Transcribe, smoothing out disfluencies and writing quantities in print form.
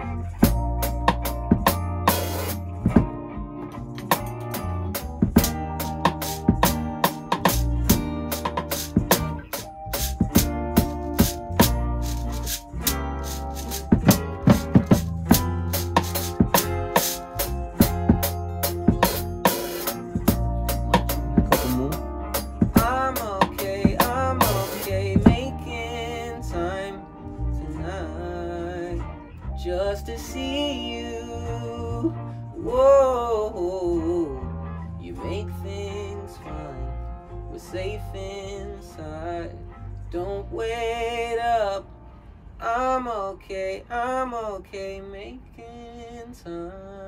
Just to see you. Whoa, you make things fine. We're safe inside. Don't wait up. I'm okay making time.